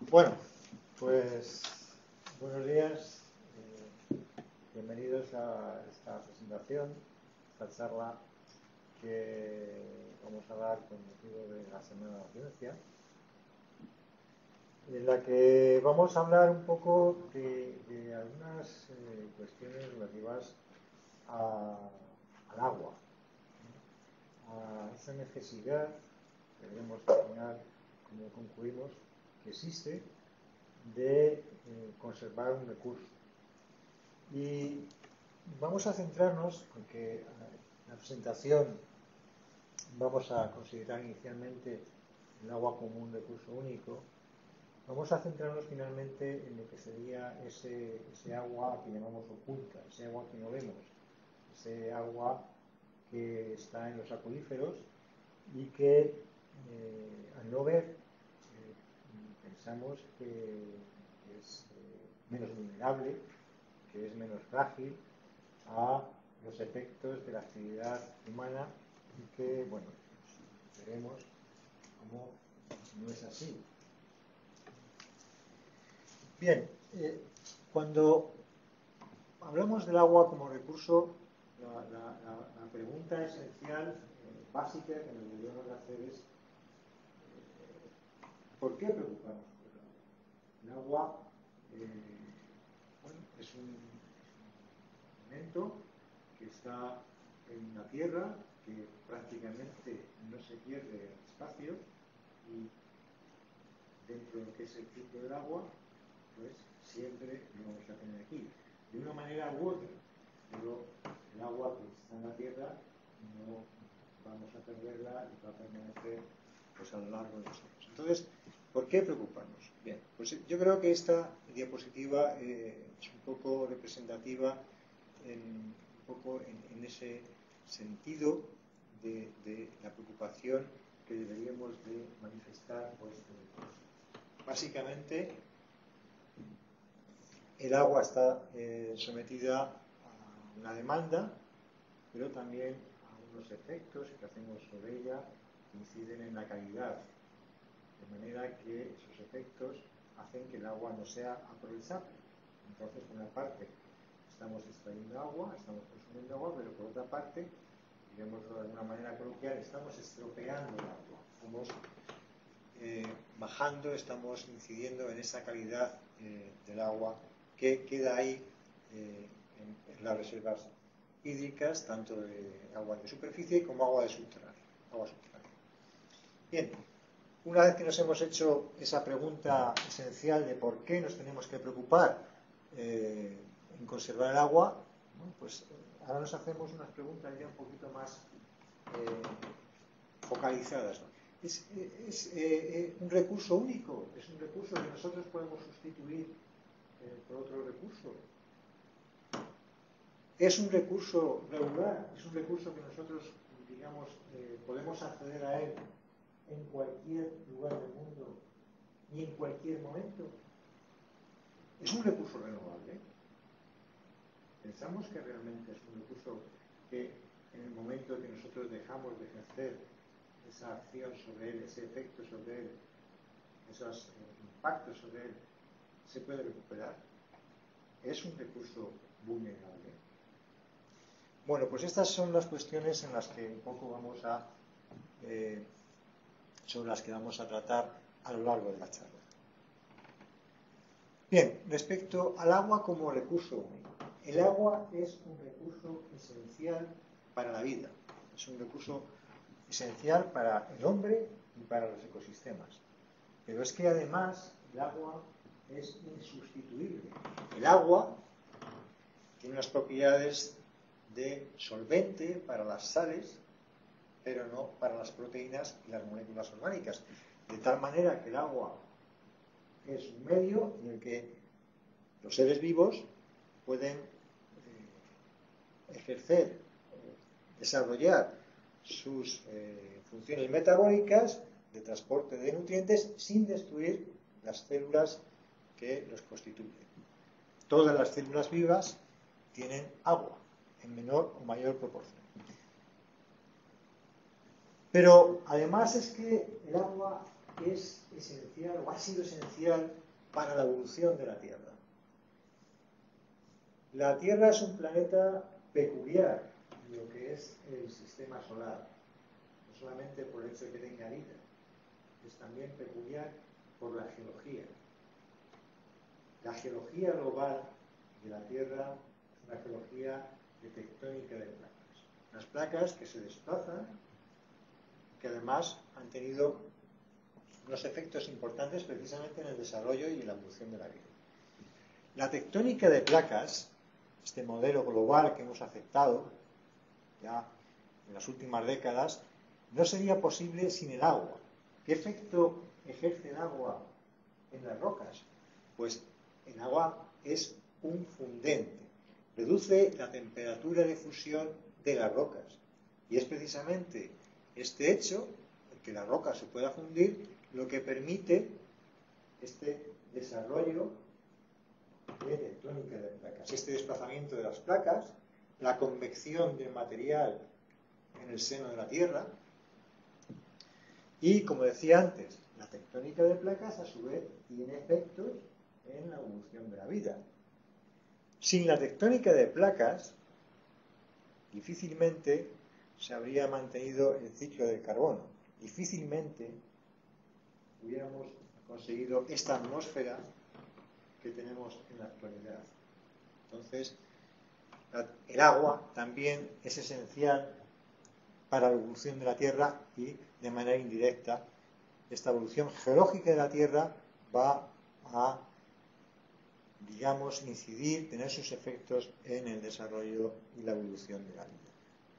Bueno, pues buenos días, bienvenidos a esta presentación, esta charla que vamos a dar con motivo de la Semana de la Ciencia, en la que vamos a hablar un poco de algunas cuestiones relativas al agua, a esa necesidad que veremos al final, como concluimos, que existe de conservar un recurso. Y vamos a centrarnos, porque en la presentación vamos a considerar inicialmente el agua como un recurso único, vamos a centrarnos finalmente en lo que sería ese agua que llamamos oculta, ese agua que no vemos, ese agua que está en los acuíferos y que al no ver pensamos que es menos vulnerable, que es menos frágil a los efectos de la actividad humana y que, bueno, pues veremos cómo no es así. Bien, cuando hablamos del agua como recurso, la pregunta esencial, básica, que nos deberíamos hacer es ¿por qué preocuparnos por el agua? El agua bueno, es un elemento que está en la Tierra, que prácticamente no se pierde en el espacio, y dentro de lo que es el ciclo del agua, pues siempre lo vamos a tener aquí, de una manera u otra. Pero el agua que está en la Tierra no vamos a perderla y va a permanecer pues, a lo largo de los años. Entonces, ¿por qué preocuparnos? Bien, pues yo creo que esta diapositiva es un poco representativa un poco en ese sentido de la preocupación que deberíamos de manifestar por este recurso. Básicamente, el agua está sometida a una demanda, pero también a unos efectos que hacemos sobre ella que inciden en la calidad, de manera que esos efectos hacen que el agua no sea aprovechable. Entonces, por una parte, estamos extrayendo agua, estamos consumiendo agua, pero por otra parte, digámoslo de alguna manera coloquial, estamos estropeando el agua. Estamos bajando, estamos incidiendo en esa calidad del agua que queda ahí en las reservas hídricas, tanto de agua de superficie como agua de subterránea. Bien, una vez que nos hemos hecho esa pregunta esencial de por qué nos tenemos que preocupar en conservar el agua, ¿no? Pues ahora nos hacemos unas preguntas ya un poquito más focalizadas, ¿no? Es un recurso único, es un recurso que nosotros podemos sustituir por otro recurso. Es un recurso regular, es un recurso que nosotros, digamos, podemos acceder a él en cualquier lugar del mundo y en cualquier momento. Es un recurso renovable. Pensamos que realmente es un recurso que en el momento que nosotros dejamos de ejercer esa acción sobre él, ese efecto sobre él, esos impactos sobre él, se puede recuperar. Es un recurso vulnerable. Bueno, pues estas son las cuestiones en las que un poco vamos a sobre las que vamos a tratar a lo largo de la charla. Bien, respecto al agua como recurso único. El agua es un recurso esencial para la vida. Es un recurso esencial para el hombre y para los ecosistemas. Pero es que además el agua es insustituible. El agua tiene unas propiedades de solvente para las sales, pero no para las proteínas y las moléculas orgánicas. De tal manera que el agua es un medio en el que los seres vivos pueden ejercer, desarrollar sus funciones metabólicas de transporte de nutrientes sin destruir las células que los constituyen. Todas las células vivas tienen agua en menor o mayor proporción. Pero además es que el agua es esencial o ha sido esencial para la evolución de la Tierra. La Tierra es un planeta peculiar en lo que es el sistema solar, no solamente por el hecho de que tenga vida, es también peculiar por la geología. La geología global de la Tierra es una geología de tectónica de placas. Las placas que se desplazan, que además han tenido unos efectos importantes precisamente en el desarrollo y en la evolución de la vida. La tectónica de placas, este modelo global que hemos aceptado ya en las últimas décadas, no sería posible sin el agua. ¿Qué efecto ejerce el agua en las rocas? Pues el agua es un fundente, reduce la temperatura de fusión de las rocas. Y es precisamente este hecho, el que la roca se pueda fundir, lo que permite este desarrollo de tectónica de placas, este desplazamiento de las placas, la convección del material en el seno de la Tierra y, como decía antes, la tectónica de placas a su vez tiene efectos en la evolución de la vida. Sin la tectónica de placas, difícilmente se habría mantenido el ciclo del carbono, difícilmente hubiéramos conseguido esta atmósfera que tenemos en la actualidad. Entonces, el agua también es esencial para la evolución de la Tierra y, de manera indirecta, esta evolución geológica de la Tierra va a, digamos, incidir, tener sus efectos en el desarrollo y la evolución de la vida.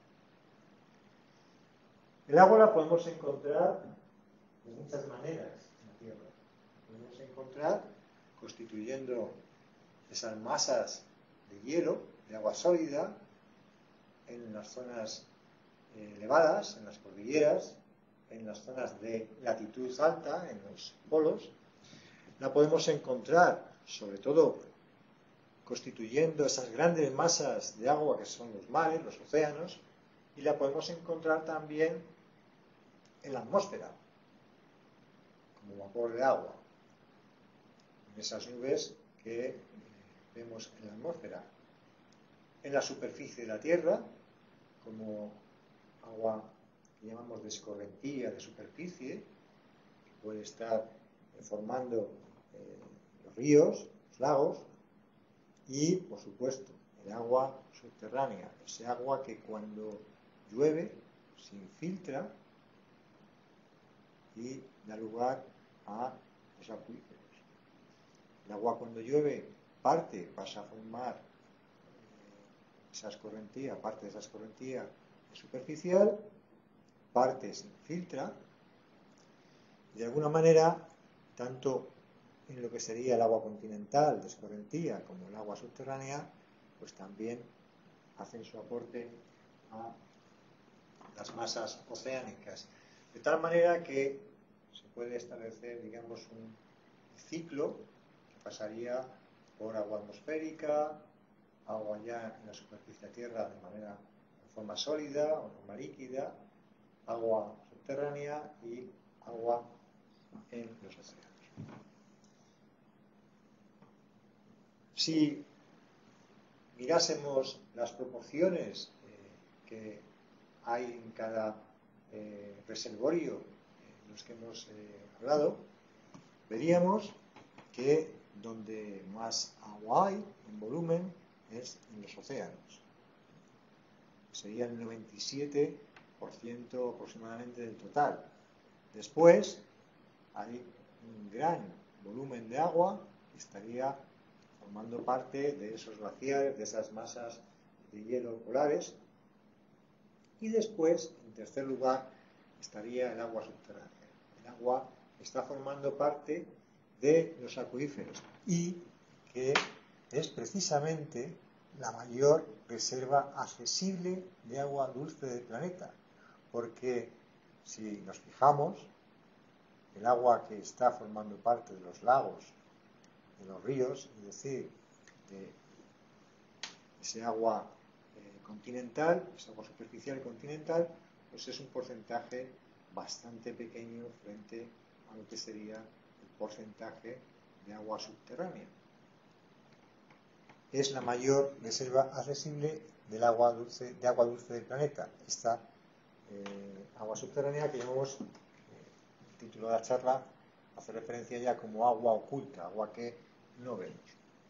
El agua la podemos encontrar de muchas maneras en la Tierra. Podemos encontrar constituyendo esas masas de hielo, de agua sólida, en las zonas elevadas, en las cordilleras, en las zonas de latitud alta, en los polos. La podemos encontrar, sobre todo, constituyendo esas grandes masas de agua que son los mares, los océanos, y la podemos encontrar también en la atmósfera, como vapor de agua, en esas nubes que vemos en la atmósfera. En la superficie de la Tierra, como agua que llamamos de escorrentía, de superficie, que puede estar formando los ríos, los lagos, y, por supuesto, el agua subterránea, ese agua que cuando llueve se infiltra y da lugar a los acuíferos. El agua cuando llueve pasa a formar esa escorrentía, parte de esa escorrentía es superficial, parte se infiltra y de alguna manera, tanto en lo que sería el agua continental de escorrentía como el agua subterránea, pues también hacen su aporte a las masas oceánicas. De tal manera que se puede establecer, digamos, un ciclo que pasaría por agua atmosférica, agua ya en la superficie de la Tierra de forma sólida o forma líquida, agua subterránea y agua en los océanos. Si mirásemos las proporciones que hay en cada reservorio en los que hemos hablado, veríamos que donde más agua hay en volumen es en los océanos. Sería el 97% aproximadamente del total. Después hay un gran volumen de agua que estaría formando parte de esos glaciares, de esas masas de hielo polares. Y después, en tercer lugar, estaría el agua subterránea. El agua está formando parte de los acuíferos y que es precisamente la mayor reserva accesible de agua dulce del planeta, porque si nos fijamos, el agua que está formando parte de los lagos, de los ríos, es decir, de ese agua continental, esa agua superficial continental, pues es un porcentaje bastante pequeño frente a lo que sería el porcentaje de agua subterránea. Es la mayor reserva accesible del agua dulce, del planeta. Esta agua subterránea que llamamos, el título de la charla hace referencia ya como agua oculta, agua que no vemos.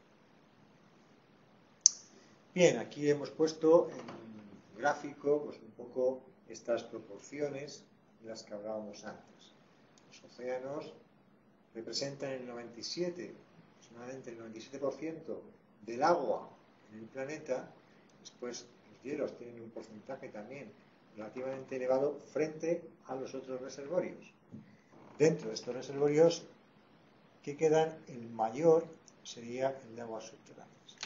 Bien, aquí hemos puesto en gráfico pues un poco estas proporciones de las que hablábamos antes. Los océanos representan el 97%, aproximadamente el 97% del agua en el planeta. Después los hielos tienen un porcentaje también relativamente elevado frente a los otros reservorios. Dentro de estos reservorios que quedan, el mayor sería el de aguas subterráneas.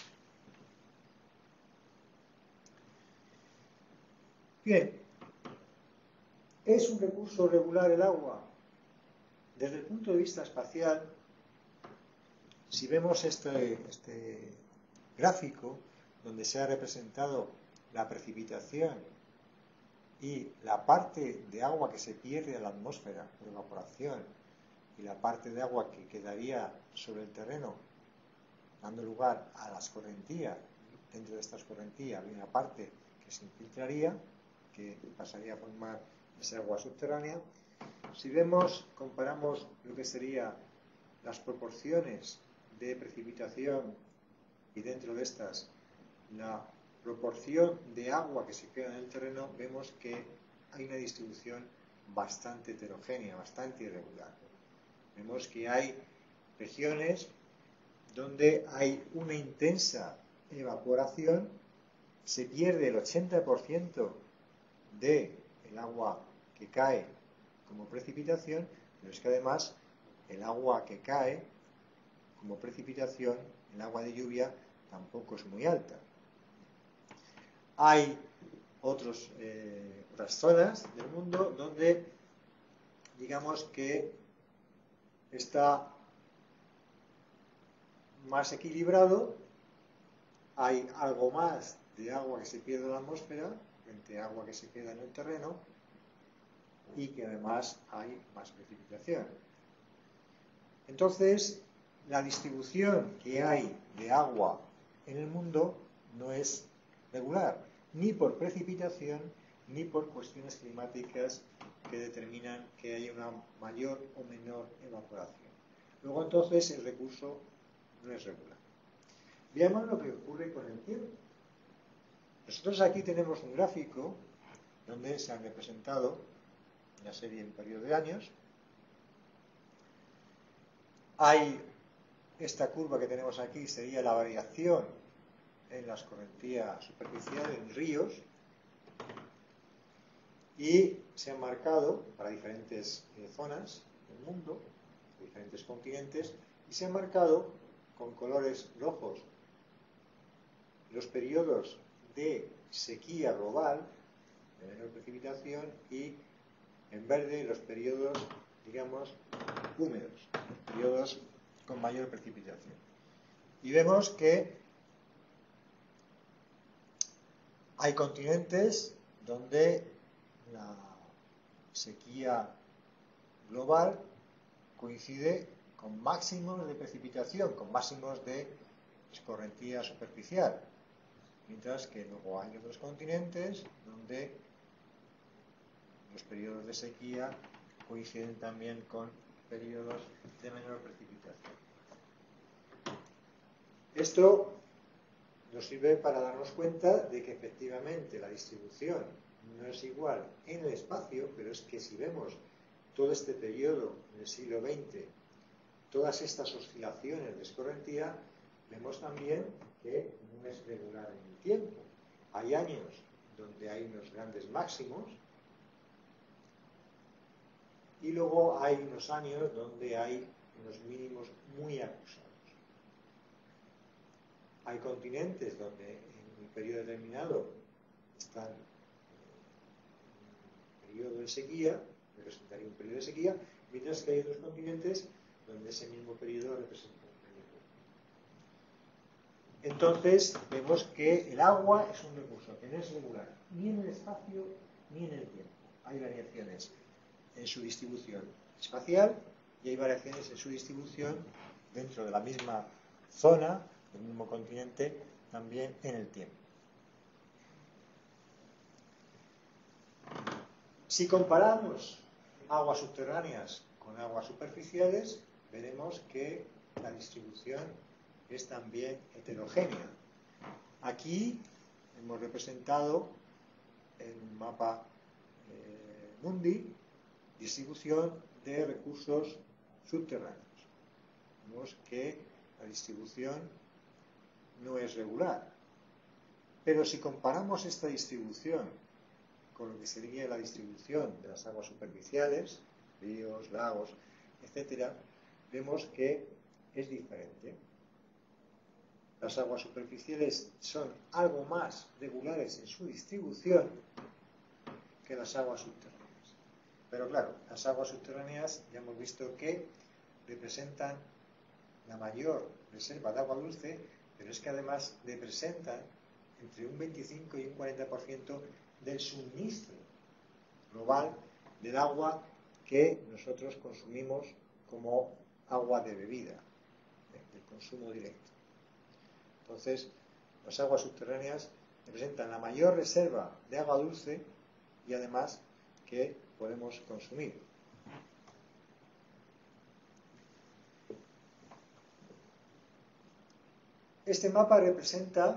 Bien, ¿es un recurso regular el agua? Desde el punto de vista espacial, si vemos este gráfico donde se ha representado la precipitación y la parte de agua que se pierde a la atmósfera por evaporación y la parte de agua que quedaría sobre el terreno dando lugar a las escorrentías, dentro de esta escorrentía había una parte que se infiltraría, que pasaría a formar esa agua subterránea. Si vemos, comparamos lo que serían las proporciones de precipitación y dentro de estas la proporción de agua que se queda en el terreno, vemos que hay una distribución bastante heterogénea, bastante irregular. Vemos que hay regiones donde hay una intensa evaporación, se pierde el 80% del agua que cae como precipitación, pero es que además el agua que cae como precipitación, el agua de lluvia, tampoco es muy alta. Hay otras zonas del mundo donde digamos que está más equilibrado, hay algo más de agua que se pierde en la atmósfera frente a agua que se queda en el terreno y que además hay más precipitación. Entonces, la distribución que hay de agua en el mundo no es regular, ni por precipitación ni por cuestiones climáticas que determinan que haya una mayor o menor evaporación. Luego entonces el recurso no es regular. Veamos lo que ocurre con el tiempo. Nosotros aquí tenemos un gráfico donde se han representado una serie en periodo de años. Hay esta curva que tenemos aquí, sería la variación en la escorrentía superficial en ríos, y se han marcado para diferentes zonas del mundo, diferentes continentes, y se han marcado con colores rojos los periodos de sequía global, de menor precipitación, y en verde los periodos, digamos, húmedos, los periodos con mayor precipitación. Y vemos que hay continentes donde la sequía global coincide con máximos de precipitación, con máximos de escorrentía superficial, mientras que luego hay otros continentes donde los periodos de sequía coinciden también con periodos de menor precipitación. Esto nos sirve para darnos cuenta de que efectivamente la distribución no es igual en el espacio, pero es que si vemos todo este periodo del siglo XX, todas estas oscilaciones de escorrentía, vemos también que no es regular en el tiempo. Hay años donde hay unos grandes máximos y luego hay unos años donde hay unos mínimos muy acusados. Hay continentes donde en un periodo determinado están en un periodo de sequía, representaría un periodo de sequía, mientras que hay otros continentes donde ese mismo periodo representa un periodo. Entonces vemos que el agua es un recurso que no es regular ni en el espacio ni en el tiempo. Hay variaciones en su distribución espacial y hay variaciones en su distribución dentro de la misma zona, del mismo continente, también en el tiempo. Si comparamos aguas subterráneas con aguas superficiales, veremos que la distribución es también heterogénea. Aquí hemos representado en un mapa mundi distribución de recursos subterráneos. Vemos que la distribución no es regular. Pero si comparamos esta distribución con lo que sería la distribución de las aguas superficiales, ríos, lagos, etcétera, vemos que es diferente. Las aguas superficiales son algo más regulares en su distribución que las aguas subterráneas. Pero claro, las aguas subterráneas ya hemos visto que representan la mayor reserva de agua dulce, pero es que además representan entre un 25 y un 40% del suministro global del agua que nosotros consumimos como agua de bebida, del consumo directo. Entonces, las aguas subterráneas representan la mayor reserva de agua dulce y además que podemos consumir. Este mapa representa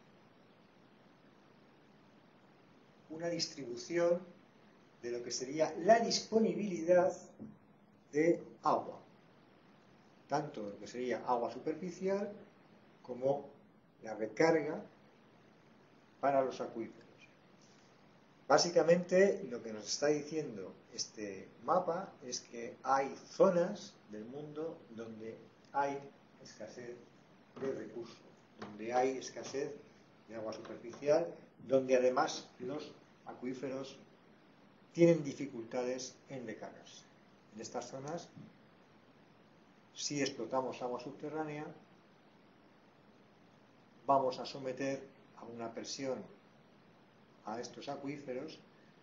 una distribución de lo que sería la disponibilidad de agua, tanto lo que sería agua superficial como la recarga para los acuíferos. Básicamente lo que nos está diciendo este mapa es que hay zonas del mundo donde hay escasez de recursos, donde hay escasez de agua superficial, donde además los acuíferos tienen dificultades en recargarse. En estas zonas, si explotamos agua subterránea, vamos a someter a una presión a estos acuíferos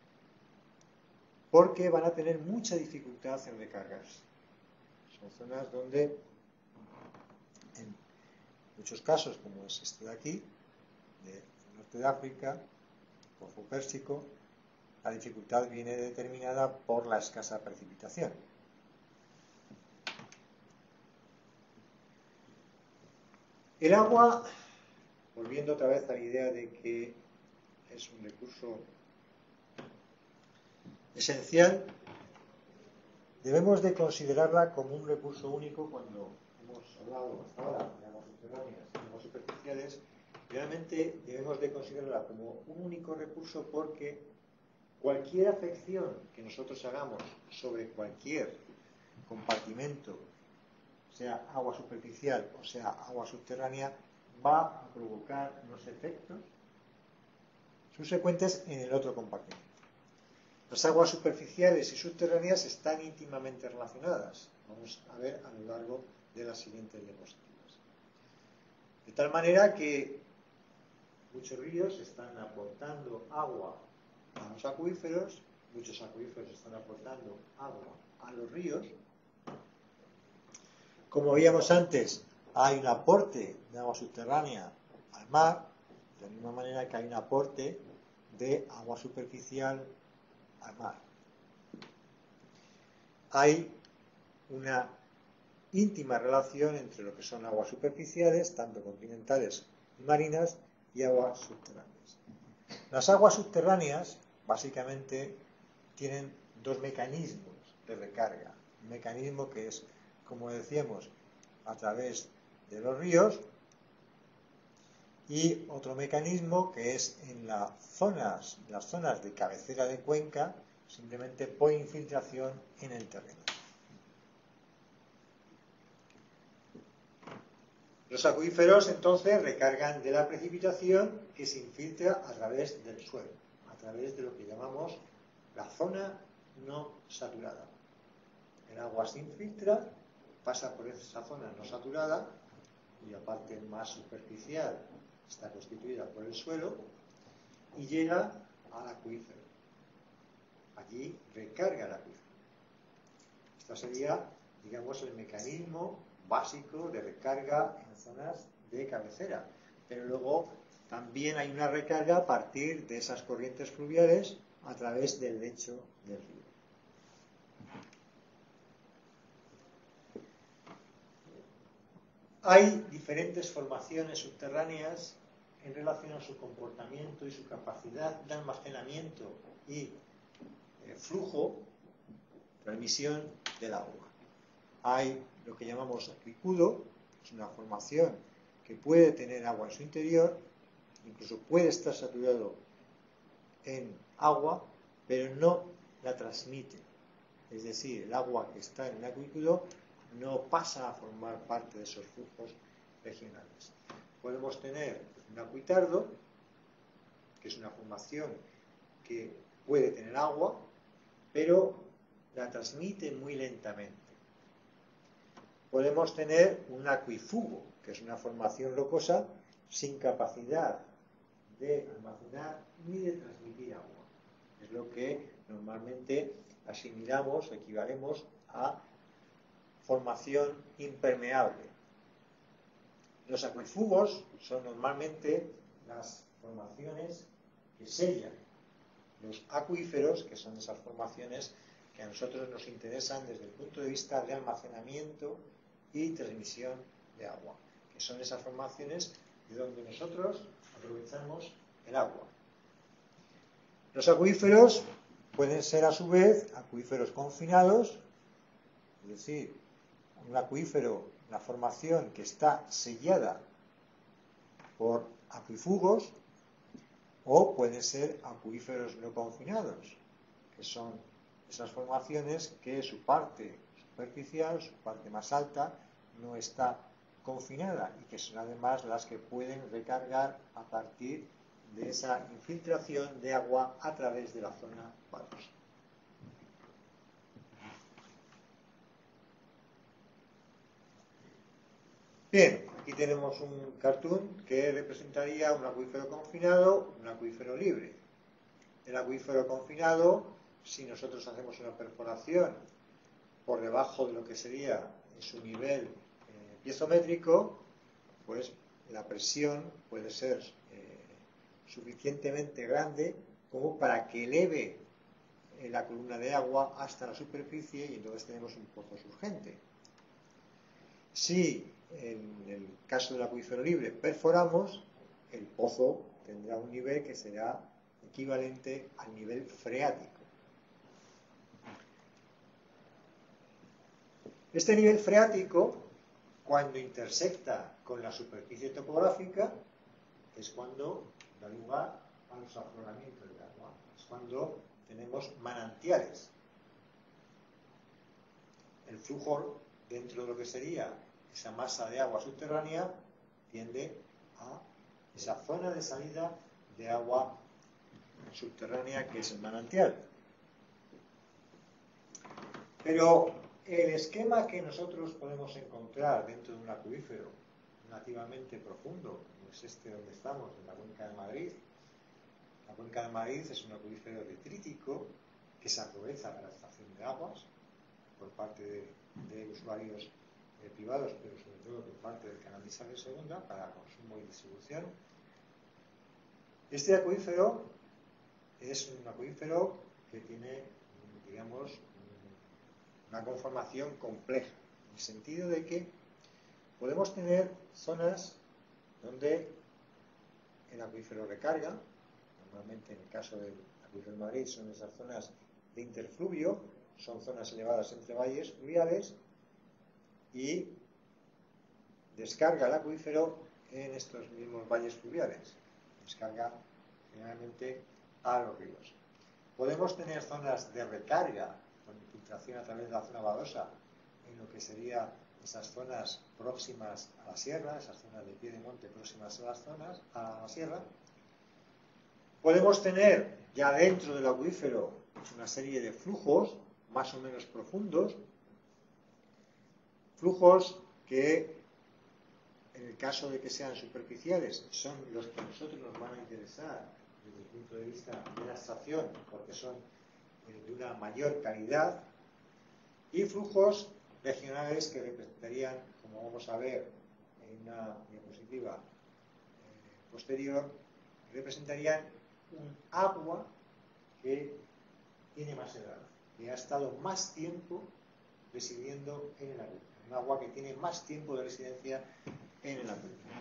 porque van a tener mucha dificultad en recargarse. Son zonas donde, en muchos casos, como es este de aquí, del norte de África, Golfo Pérsico, la dificultad viene determinada por la escasa precipitación. El agua, volviendo otra vez a la idea de que es un recurso esencial, debemos de considerarla como un recurso único cuando hemos hablado hasta ahora de aguas subterráneas y aguas superficiales. Realmente debemos de considerarla como un único recurso porque cualquier afección que nosotros hagamos sobre cualquier compartimento, sea agua superficial o sea agua subterránea, va a provocar unos efectos subsecuentes en el otro compartimento. Las aguas superficiales y subterráneas están íntimamente relacionadas. Vamos a ver a lo largo de las siguientes diapositivas. De tal manera que muchos ríos están aportando agua a los acuíferos, muchos acuíferos están aportando agua a los ríos. Como veíamos antes, hay un aporte de agua subterránea al mar, de la misma manera que hay un aporte de agua superficial al mar. Hay una íntima relación entre lo que son aguas superficiales, tanto continentales y marinas, y aguas subterráneas. Las aguas subterráneas, básicamente, tienen dos mecanismos de recarga. Un mecanismo que es, como decíamos, a través de los ríos, y otro mecanismo que es en las zonas de cabecera de cuenca, simplemente por infiltración en el terreno. Los acuíferos entonces recargan de la precipitación que se infiltra a través del suelo, a través de lo que llamamos la zona no saturada. El agua se infiltra, pasa por esa zona no saturada, cuya parte más superficial está constituida por el suelo, y llega al acuífero. Allí recarga el acuífero. Esta sería digamos, el mecanismo básico de recarga en zonas de cabecera. Pero luego también hay una recarga a partir de esas corrientes fluviales a través del lecho del río. Hay diferentes formaciones subterráneas en relación a su comportamiento y su capacidad de almacenamiento y flujo, transmisión del agua. Hay lo que llamamos aquicudo, es una formación que puede tener agua en su interior, incluso puede estar saturado en agua, pero no la transmite. Es decir, el agua que está en el aquicudo no pasa a formar parte de esos flujos regionales. Podemos tener un acuitardo, que es una formación que puede tener agua, pero la transmite muy lentamente. Podemos tener un acuifugo, que es una formación rocosa sin capacidad de almacenar ni de transmitir agua. Es lo que normalmente asimilamos, equivalemos a formación impermeable. Los acuífugos son normalmente las formaciones que sellan. Los acuíferos, que son esas formaciones que a nosotros nos interesan desde el punto de vista de almacenamiento y transmisión de agua, que son esas formaciones de donde nosotros aprovechamos el agua. Los acuíferos pueden ser a su vez acuíferos confinados, es decir, un acuífero, una formación que está sellada por acuífugos, o pueden ser acuíferos no confinados, que son esas formaciones que su parte superficial, su parte más alta, no está confinada y que son además las que pueden recargar a partir de esa infiltración de agua a través de la zona panosa. Bien, aquí tenemos un cartoon que representaría un acuífero confinado, un acuífero libre. El acuífero confinado, si nosotros hacemos una perforación por debajo de lo que sería su nivel piezométrico, pues la presión puede ser suficientemente grande como para que eleve la columna de agua hasta la superficie y entonces tenemos un pozo surgente. Si en el caso del acuífero libre perforamos, el pozo tendrá un nivel que será equivalente al nivel freático. Este nivel freático, cuando intersecta con la superficie topográfica, es cuando da lugar a los afloramientos de agua, es cuando tenemos manantiales. El flujo dentro de lo que sería esa masa de agua subterránea tiende a esa zona de salida de agua subterránea que es el manantial. Pero el esquema que nosotros podemos encontrar dentro de un acuífero relativamente profundo, como es este donde estamos, en la Cuenca de Madrid. La Cuenca de Madrid es un acuífero detrítico que se aprovecha para la extracción de aguas por parte de usuarios privados, pero sobre todo por parte del Canal de Isabel II para consumo y distribución. Este acuífero es un acuífero que tiene, digamos, una conformación compleja, en el sentido de que podemos tener zonas donde el acuífero recarga. Normalmente en el caso del acuífero de Madrid son esas zonas de interfluvio, son zonas elevadas entre valles fluviales, y descarga el acuífero en estos mismos valles fluviales, descarga generalmente a los ríos. Podemos tener zonas de recarga con infiltración a través de la zona badosa en lo que serían esas zonas próximas a la sierra, esas zonas de pie de monte próximas a las zonas, a la sierra. Podemos tener ya dentro del acuífero una serie de flujos más o menos profundos, flujos que en el caso de que sean superficiales son los que a nosotros nos van a interesar desde el punto de vista de la extracción, porque son de una mayor calidad, y flujos regionales que representarían, como vamos a ver en una diapositiva posterior, representarían un agua que tiene más edad, que ha estado más tiempo residiendo en el acuífero, un agua que tiene más tiempo de residencia en el acuífero.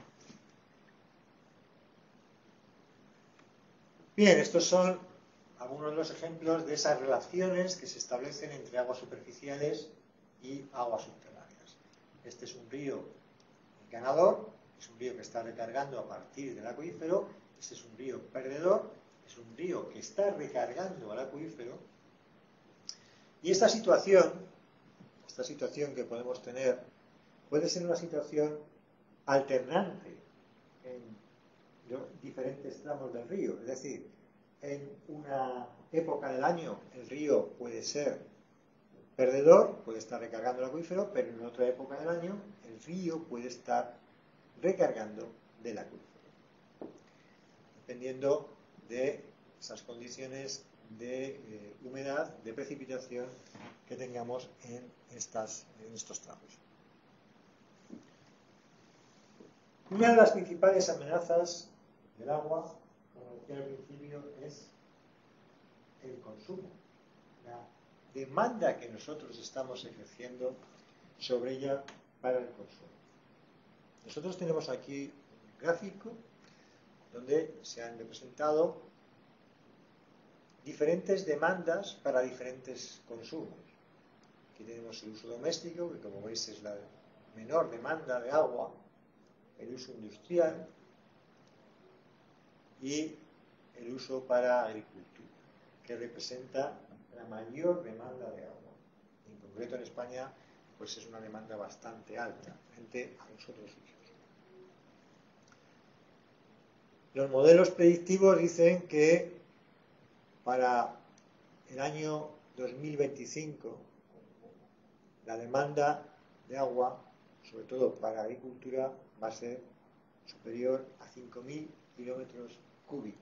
Bien, estos son algunos de los ejemplos de esas relaciones que se establecen entre aguas superficiales y aguas subterráneas. Este es un río ganador, es un río que está recargando a partir del acuífero. Este es un río perdedor, es un río que está recargando al acuífero. Y esta situación que podemos tener puede ser una situación alternante en diferentes tramos del río. Es decir, en una época del año el río puede ser perdedor, puede estar recargando el acuífero, pero en otra época del año el río puede estar recargando del acuífero, dependiendo de esas condiciones de humedad, de precipitación que tengamos en estos tramos. Una de las principales amenazas del agua, como decía al principio, es el consumo, la demanda que nosotros estamos ejerciendo sobre ella para el consumo. Nosotros tenemos aquí un gráfico donde se han representado diferentes demandas para diferentes consumos. Aquí tenemos el uso doméstico, que como veis es la menor demanda de agua, el uso industrial y el uso para agricultura, que representa la mayor demanda de agua. En concreto en España, pues es una demanda bastante alta frente a los otros usos. Los modelos predictivos dicen que para el año 2025 la demanda de agua, sobre todo para agricultura, va a ser superior a 5.000 kilómetros cúbicos.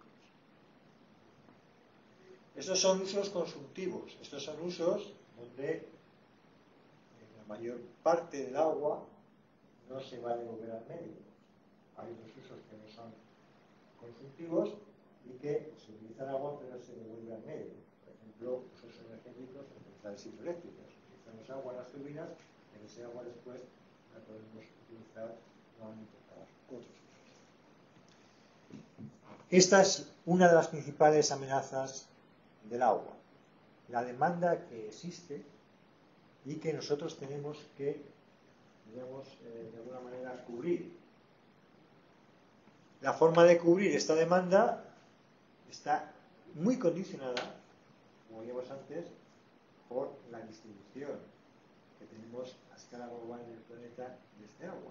Estos son usos consumtivos, estos son usos donde la mayor parte del agua no se va a devolver al medio. Hay otros usos que no son consumtivos y que se utiliza el agua pero se devuelve al medio. Por ejemplo, usos energéticos en centrales hidroeléctricas. Utilizamos agua en las turbinas, pero ese agua después la podemos utilizar nuevamente para otros usos. Esta es una de las principales amenazas del agua, la demanda que existe y que nosotros tenemos que, digamos, de alguna manera cubrir. La forma de cubrir esta demanda está muy condicionada, como veíamos antes, por la distribución que tenemos a escala global en el planeta de este agua.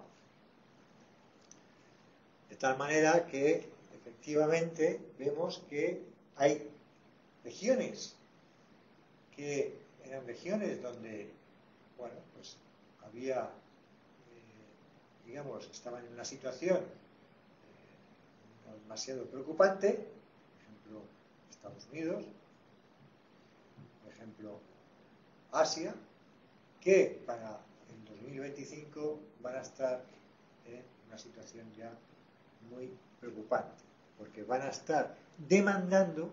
De tal manera que, efectivamente, vemos que hay regiones que eran regiones donde, bueno, pues había, digamos, estaban en una situación no demasiado preocupante, por ejemplo, Estados Unidos, por ejemplo, Asia, que para el 2025 van a estar en una situación ya muy preocupante, porque van a estar demandando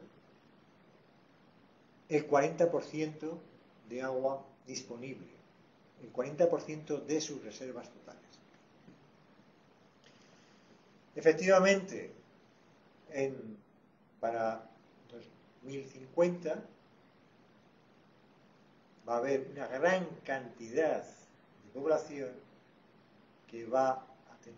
el 40% de agua disponible, el 40% de sus reservas totales. Efectivamente, para 2050 va a haber una gran cantidad de población que va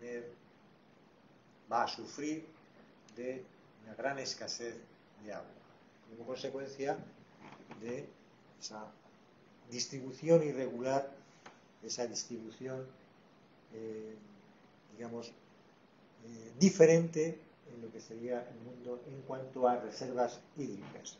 a sufrir de una gran escasez de agua, como consecuencia de esa distribución irregular, esa distribución, digamos, diferente en lo que sería el mundo en cuanto a reservas hídricas.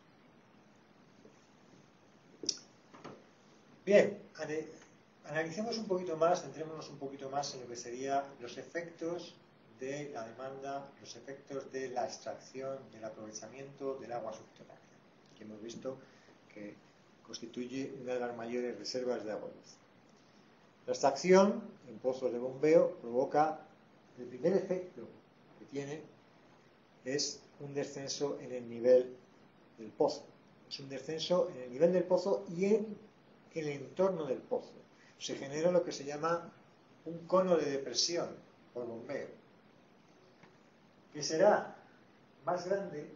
Bien, analicemos un poquito más, centrémonos un poquito más en lo que serían los efectos de la demanda, los efectos de la extracción, del aprovechamiento del agua subterránea, que hemos visto que constituye una de las mayores reservas de agua dulce. La extracción en pozos de bombeo provoca, el primer efecto que tiene es un descenso en el nivel del pozo. Es un descenso en el nivel del pozo y en el entorno del pozo. Se genera lo que se llama un cono de depresión por bombeo, que será más grande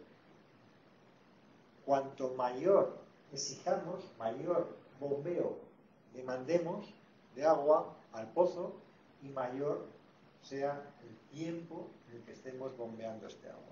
cuanto mayor exijamos, mayor bombeo demandemos de agua al pozo y mayor sea el tiempo en el que estemos bombeando este agua.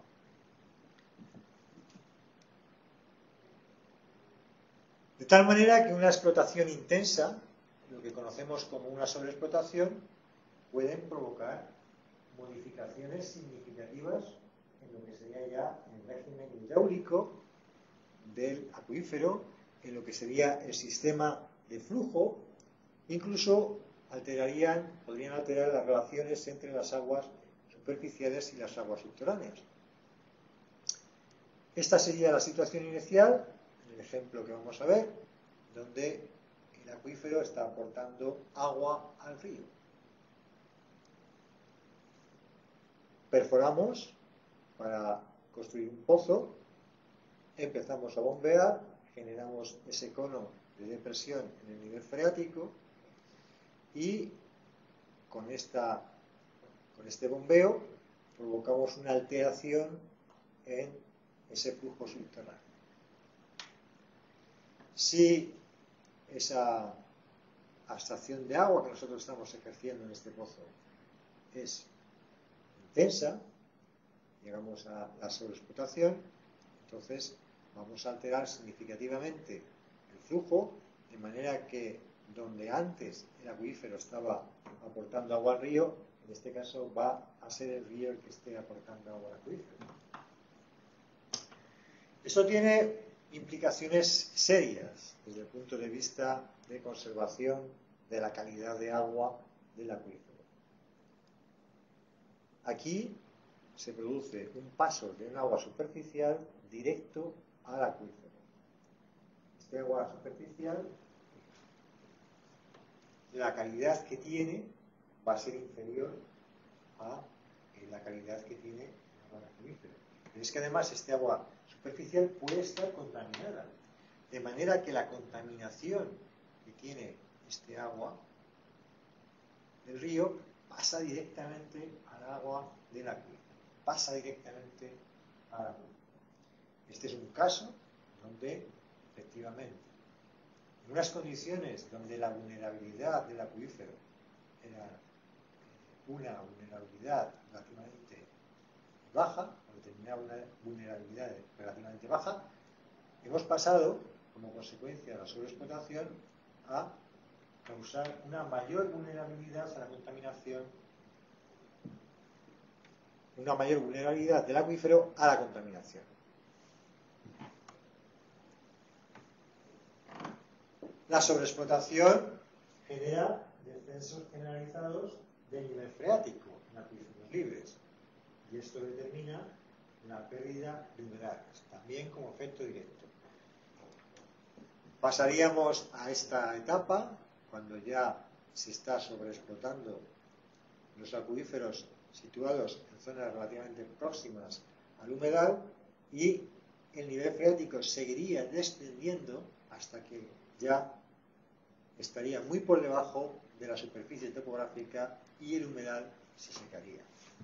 De tal manera que una explotación intensa, lo que conocemos como una sobreexplotación, pueden provocar modificaciones significativas en lo que sería ya el régimen hidráulico del acuífero, en lo que sería el sistema de flujo, incluso podrían alterar las relaciones entre las aguas superficiales y las aguas subterráneas. Esta sería la situación inicial, en el ejemplo que vamos a ver, donde el acuífero está aportando agua al río. Perforamos para construir un pozo, empezamos a bombear, generamos ese cono de depresión en el nivel freático y con este bombeo provocamos una alteración en ese flujo subterráneo. Si esa abstracción de agua que nosotros estamos ejerciendo en este pozo es intensa, llegamos a la sobreexplotación, entonces vamos a alterar significativamente el flujo, de manera que donde antes el acuífero estaba aportando agua al río, en este caso va a ser el río el que esté aportando agua al acuífero. Esto tiene implicaciones serias desde el punto de vista de conservación de la calidad de agua del acuífero. Aquí se produce un paso de un agua superficial directo al acuífero. Este agua superficial, la calidad que tiene va a ser inferior a la calidad que tiene el agua del acuífero. Pero es que además este agua superficial puede estar contaminada, de manera que la contaminación que tiene este agua del río pasa directamente al agua del acuífero, pasa directamente al acuífero. Este es un caso donde, efectivamente, en unas condiciones donde la vulnerabilidad del acuífero era una vulnerabilidad relativamente baja, o determinaba una vulnerabilidad relativamente baja, hemos pasado, como consecuencia de la sobreexplotación, a causar una mayor vulnerabilidad a la contaminación, una mayor vulnerabilidad del acuífero a la contaminación. La sobreexplotación genera descensos generalizados del nivel freático en acuíferos libres, y esto determina la pérdida de humedales, también como efecto directo. Pasaríamos a esta etapa cuando ya se está sobreexplotando los acuíferos situados en zonas relativamente próximas al humedal y el nivel freático seguiría descendiendo hasta que ya estaría muy por debajo de la superficie topográfica y el humedal se secaría.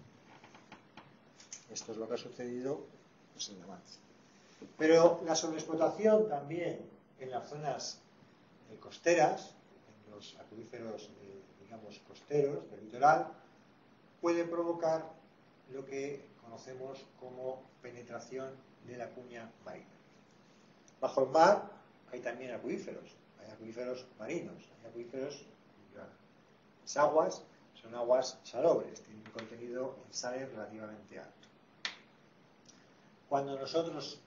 Esto es lo que ha sucedido pues, en la marcha. Pero la sobreexplotación también en las zonas costeras, en los acuíferos, digamos, costeros del litoral, puede provocar lo que conocemos como penetración de la cuña marina. Bajo el mar hay también acuíferos marinos, hay acuíferos, las aguas son aguas salobres, tienen un contenido en sales relativamente alto. Cuando nosotros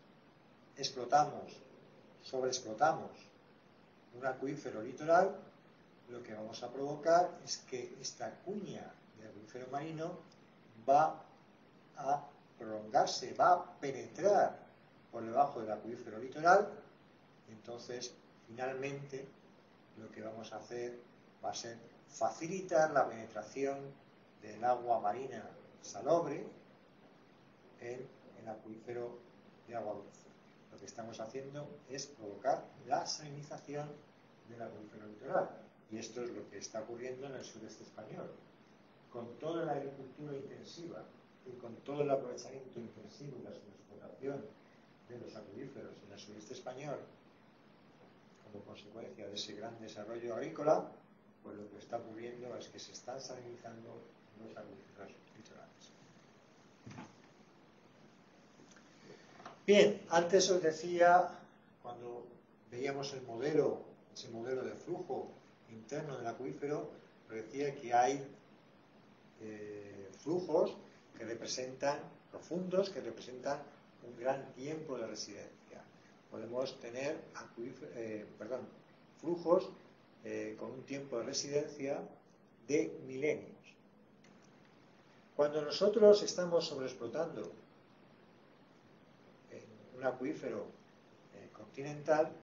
sobreexplotamos un acuífero litoral, lo que vamos a provocar es que esta cuña del acuífero marino va a prolongarse, va a penetrar por debajo del acuífero litoral, y entonces finalmente lo que vamos a hacer va a ser facilitar la penetración del agua marina salobre en el acuífero de agua dulce. Lo que estamos haciendo es provocar la salinización del acuífero litoral. Y esto es lo que está ocurriendo en el sureste español. Con toda la agricultura intensiva y con todo el aprovechamiento intensivo y la subexplotación de los acuíferos en el sureste español, como consecuencia de ese gran desarrollo agrícola, pues lo que está ocurriendo es que se están salinizando los acuíferos litorales. Bien, antes os decía, cuando veíamos el modelo, ese modelo de flujo interno del acuífero, os decía que hay flujos que representan, profundos, que representan un gran tiempo de residencia. Podemos tener flujos con un tiempo de residencia de milenios. Cuando nosotros estamos sobreexplotando un acuífero continental,